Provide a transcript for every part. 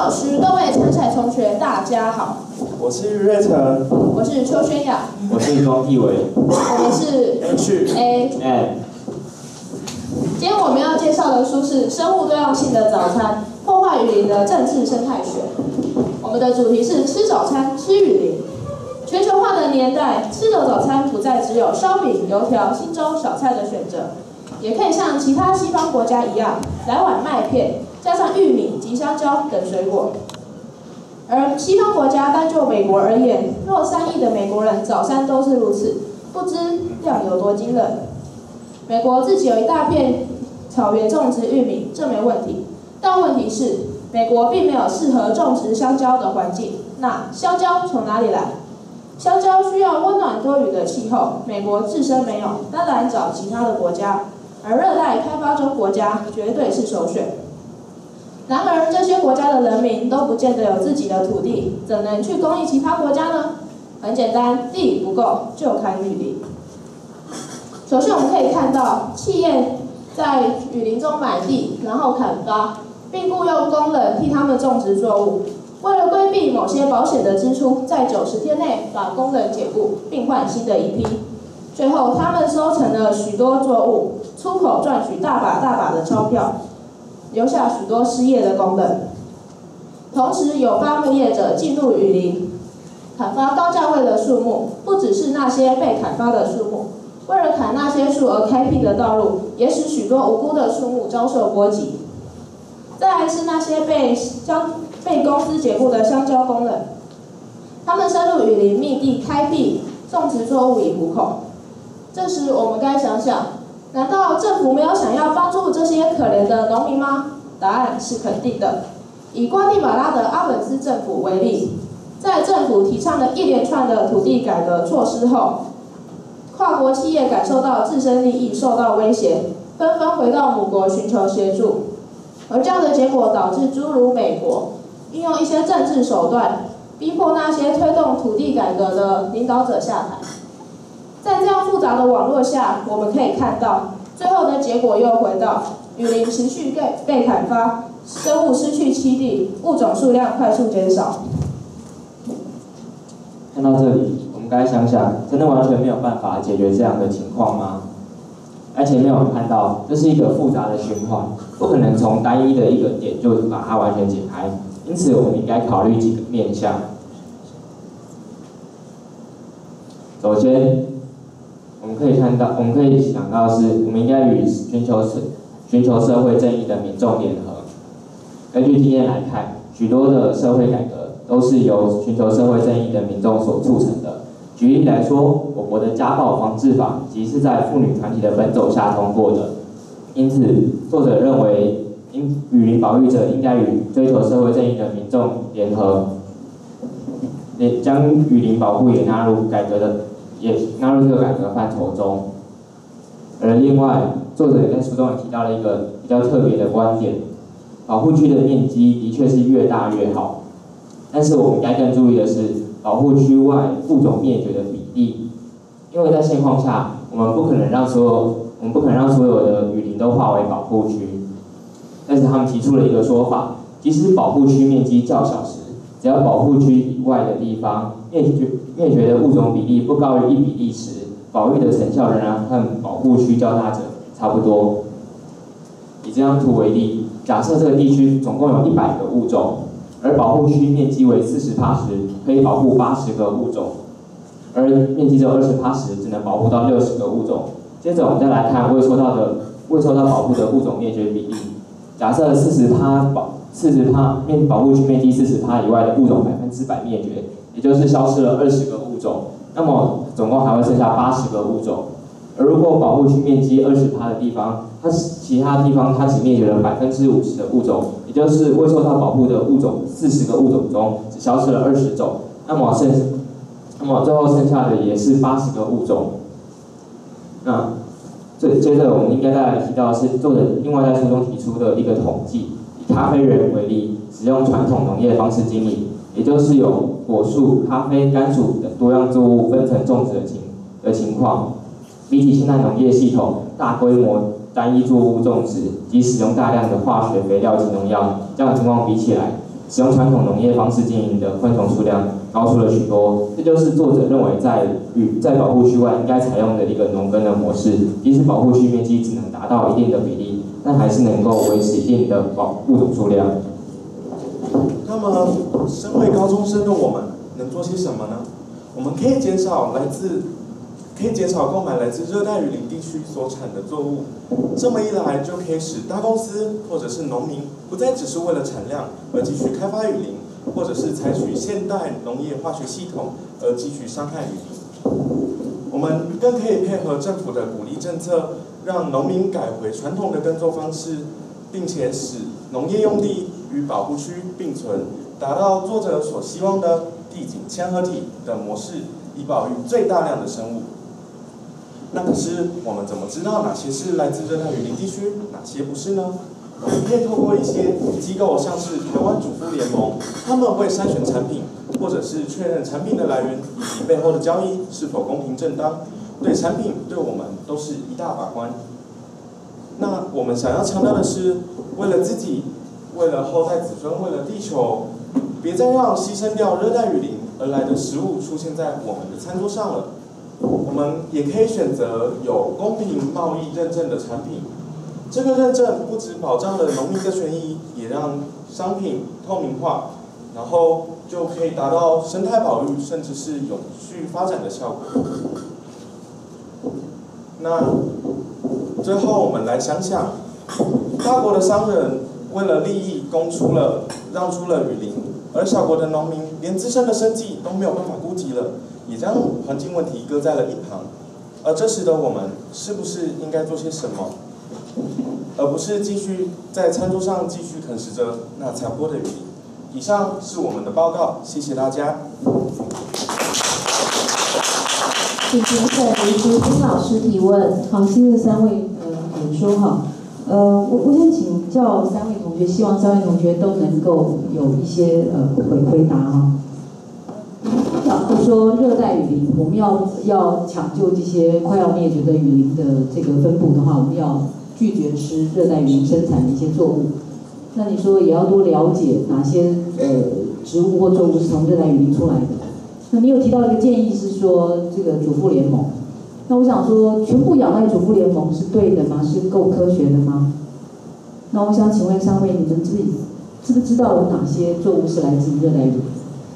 老师，各位参赛同学，大家好。 我是于瑞成， 我是邱宣雅， 我是庄义伟， 我们是 H。 今天我们要介绍的书是《生物多样性的早餐：破坏雨林的政治生态学》。我们的主题是吃早餐，吃雨林。全球化的年代，吃的早餐不再只有烧饼、油条、新粥、小菜的选择，也可以像其他西方国家一样，来碗麦片，加上玉米及香蕉等水果。而西方国家单就美国而言，若3亿的美国人早餐都是如此，不知量有多惊人。美国自己有一大片草原种植玉米，这没问题。但问题是，美国并没有适合种植香蕉的环境。那香蕉从哪里来？香蕉需要温暖多雨的气候，美国自身没有，当然找其他的国家。而热带开发中国家绝对是首选。然而，这些国家的人民都不见得有自己的土地，怎能去供应其他国家呢？很简单，地不够就砍雨林。首先，我们可以看到，企业在雨林中买地，然后砍伐，并雇佣工人替他们种植作物。为了规避某些保险的支出，在90天内把工人解雇，并换新的一批。最后，他们收成了许多作物，出口赚取大把大把的钞票，留下许多失业的工人。同时，有伐木业者进入雨林，砍伐高价位的树木，不只是那些被砍伐的树木，为了砍那些树而开辟的道路，也使许多无辜的树木遭受波及。再来是那些被公司解雇的香蕉工人，他们深入雨林密地开辟种植作物以糊口。这时，我们该想想，难道政府没有想要帮助这些可怜的农民吗？答案是肯定的。以瓜地马拉的阿本斯政府为例，在政府提倡了一连串的土地改革措施后，跨国企业感受到自身利益受到威胁，纷纷回到母国寻求协助。而这样的结果导致诸如美国运用一些政治手段，逼迫那些推动土地改革的领导者下台。在这样复杂的网络下，我们可以看到，最后的结果又回到雨林持续被砍伐，生物失去栖地，物种数量快速减少。 看到这里，我们该想想，真的完全没有办法解决这样的情况吗？而前面我们看到，这是一个复杂的循环，不可能从单一的一个点就把它完全解开。因此，我们应该考虑几个面向。首先，我们可以想到是，我们应该与寻求社会正义的民众联合。根据经验来看，许多的社会改革都是由寻求社会正义的民众所促成的。举例来说，我国的家暴防治法即是在妇女团体的奔走下通过的。因此，作者认为，雨林保育者应该与追求社会正义的民众联合，也将雨林保护也纳入这个改革范畴中。而另外，作者也在书中也提到了一个比较特别的观点：保护区的面积的确是越大越好，但是我们应该更注意的是保护区外物种灭绝的比例，因为在现况下，我们不可能让所有的雨林都划为保护区。但是他们提出了一个说法，即使保护区面积较小时，只要保护区以外的地方灭绝的物种比例不高于1比例时，保育的成效仍然和保护区较大者差不多。以这张图为例，假设这个地区总共有100个物种，而保护区面积为40%时，可以保护80个物种，而面积只有20%时，只能保护到60个物种。接着我们再来看未受到保护的物种灭绝比例。假设40%保护区面积40%以外的物种100%灭绝，也就是消失了20个物种，那么总共还会剩下80个物种。而如果保护区面积20%的地方，其他地方它只灭绝了50%的物种，也就是未受到保护的物种40个物种中只消失了20种，那么最后剩下的也是80个物种。那接着我们应该再来提到的是作者另外在书中提出的一个统计，以咖啡园为例，使用传统农业方式经营，也就是有果树、咖啡、甘薯等多样作物分层种植的情况，比起现代农业系统大规模单一作物种植及使用大量的化学肥料及农药这样的情况比起来， 使用传统农业方式经营的昆虫数量高出了许多。这就是作者认为在保护区外应该采用的一个农耕的模式，即使保护区面积只能达到一定的比例，但还是能够维持一定的物种数量。 那么，身为高中生的我们能做些什么呢？我们可以减少购买来自热带雨林地区所产的作物，这么一来就可以使大公司或者是农民不再只是为了产量而继续开发雨林，或者是采取现代农业化学系统而继续伤害雨林。我们更可以配合政府的鼓励政策，让农民改回传统的耕作方式，并且使农业用地与保护区并存，达到作者所希望的地景嵌合体的模式，以保育最大量的生物。那可是我们怎么知道哪些是来自热带雨林地区，哪些不是呢？我们可以透过一些机构，像是台湾主妇联盟，他们会筛选产品，或者是确认产品的来源以及背后的交易是否公平正当，对产品对我们都是一大把关。那我们想要强调的是，为了自己，为了后代子孙，为了地球，别再让牺牲掉热带雨林而来的食物出现在我们的餐桌上了。我们也可以选择有公平贸易认证的产品，这个认证不只保障了农民的权益，也让商品透明化，然后就可以达到生态保育甚至是永续发展的效果。那最后我们来想想，大国的商人为了利益让出了雨林，而小国的农民连自身的生计都没有办法顾及了，也将环境问题搁在了一旁。而这时的我们，是不是应该做些什么，而不是继续在餐桌上继续啃食着那残破的雨林？以上是我们的报告，谢谢大家。 请评审林竹金老师提问。好，谢谢三位演说哈。我想请教三位同学，希望三位同学都能够有一些回答哈。假如说热带雨林，我们要抢救这些快要灭绝的雨林的这个分布的话，我们要拒绝吃热带雨林生产的一些作物。那你说也要多了解哪些植物或作物是从热带雨林出来的。那你有提到一个建议是说这个主妇联盟。那我想说，全部仰赖主妇联盟是对的吗？是够科学的吗？那我想请问三位，你们知不知道有哪些作物是来自于热带雨林？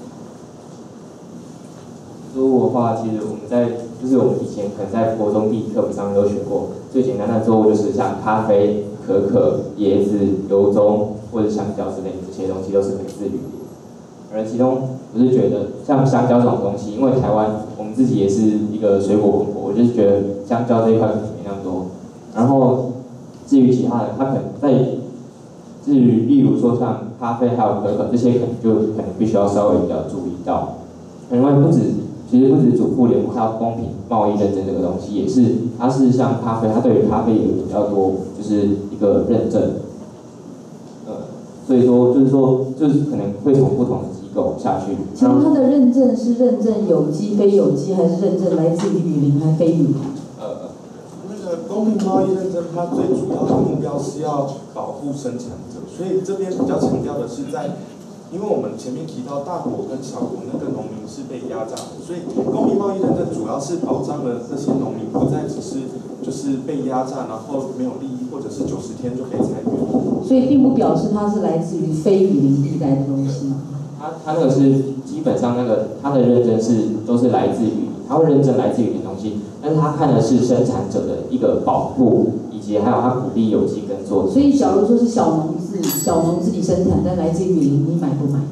作物的话，其实我们以前可能在国中地理课本上都学过，最简单的作物就是像咖啡、可可、椰子、油棕或者香蕉之类的这些东西都是来自雨林。而其中我是觉得像香蕉这种东西，因为台湾我们自己也是一个水果王国，我就是觉得香蕉这一块可能没那么多。然后至于其他的，它可能至于例如说像咖啡还有可可这些，可能必须要稍微比较注意到，因为其实不止主妇联盟，还有公平贸易认证这个东西，它是像咖啡，它对于咖啡有比较多就是一个认证，所以说就是可能会从不同的机构下去。 请问它的认证是认证有机、非有机，还是认证来自于雨林还非雨林？ 那个公平贸易认证，它最主要的目标是要保护生产者，所以这边比较强调的是因为我们前面提到大国跟小国那个农民是被压榨的，所以公平贸易认证主要是保障了这些农民不再只是就是被压榨，然后没有利益，或者是90天就可以裁员。 所以并不表示它是来自于非雨林地带的东西。 它那个是基本上它的认证都是来自于，它会认证来自于的东西，但是它看的是生产者的一个保护，以及还有它鼓励有机耕作。 所以假如说是小农自己生产，但来自于雨林，你买不买？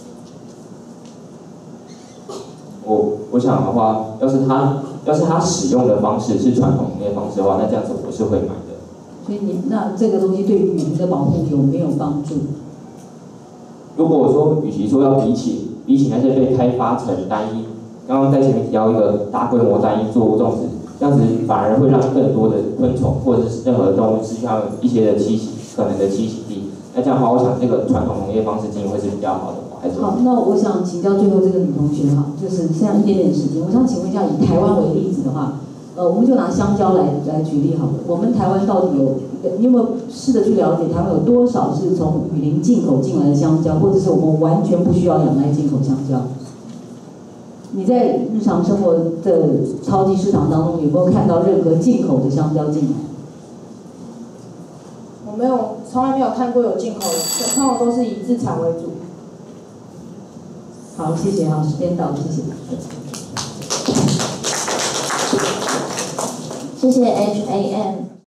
我想的话，要是它使用的方式是传统农业方式的话，那这样子我是会买的。 所以那这个东西对于雨林的保护有没有帮助？ 如果我说，与其说要比起那些被开发成单一，刚刚在前面提到一个大规模单一作物种植，这样子反而会让更多的昆虫或者是任何动物失去它们一些的可能的栖息地。那这样的话，我想这个传统农业方式经营会是比较好的。 好，那我想请教最后这个女同学哈，就是剩下一点点时间，我想请问一下，以台湾为例子的话，我们就拿香蕉来举例好了。我们台湾到底有你有没有试着去了解台湾有多少是从雨林进口进来的香蕉，或者是我们完全不需要仰赖进口香蕉？你在日常生活的超级市场当中有没有看到任何进口的香蕉进来？ 我没有，从来没有看过有进口的，通常都是以自产为主。 好，谢谢，好，时间到了，谢谢。 谢谢 HAM。